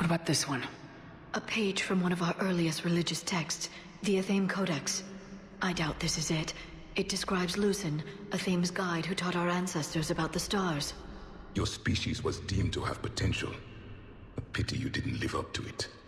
What about this one? A page from one of our earliest religious texts, the Athame Codex. I doubt this is it. It describes Lucen, Athame's guide who taught our ancestors about the stars. Your species was deemed to have potential. A pity you didn't live up to it.